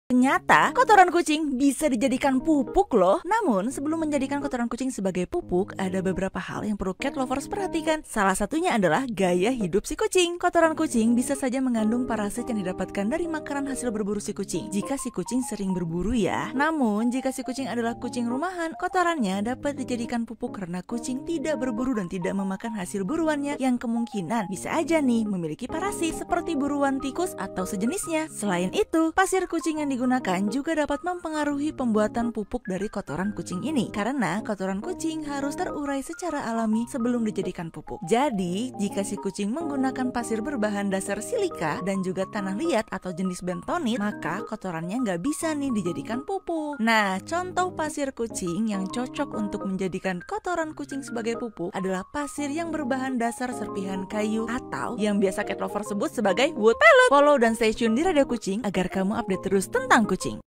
Ternyata kotoran kucing bisa dijadikan pupuk loh. Namun sebelum menjadikan kotoran kucing sebagai pupuk, ada beberapa hal yang perlu cat lovers perhatikan. Salah satunya adalah gaya hidup si kucing. Kotoran kucing bisa saja mengandung parasit yang didapatkan dari makanan hasil berburu si kucing, jika si kucing sering berburu ya. Namun jika si kucing adalah kucing rumahan, kotorannya dapat dijadikan pupuk karena kucing tidak berburu dan tidak memakan hasil buruannya, yang kemungkinan bisa aja nih memiliki parasit seperti buruan tikus atau sejenisnya. Selain itu, pasir kucing yang digunakan juga dapat mempengaruhi pembuatan pupuk dari kotoran kucing ini, karena kotoran kucing harus terurai secara alami sebelum dijadikan pupuk. Jadi, jika si kucing menggunakan pasir berbahan dasar silika dan juga tanah liat atau jenis bentonit, maka kotorannya nggak bisa nih dijadikan pupuk. Nah, contoh pasir kucing yang cocok untuk menjadikan kotoran kucing sebagai pupuk adalah pasir yang berbahan dasar serpihan kayu atau yang biasa cat lover sebut sebagai wood pellet. Follow dan stay tune di Radio Kucing agar kamu update terus tentang kucing.